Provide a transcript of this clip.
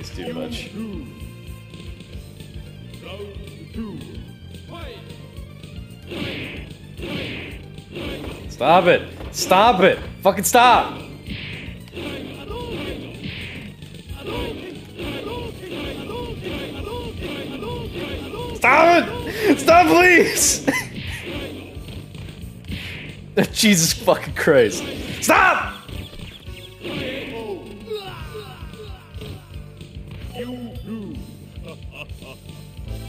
these too much. Stop it! Stop it! Fucking stop! Stop it! Stop, please! Jesus fucking Christ. Stop!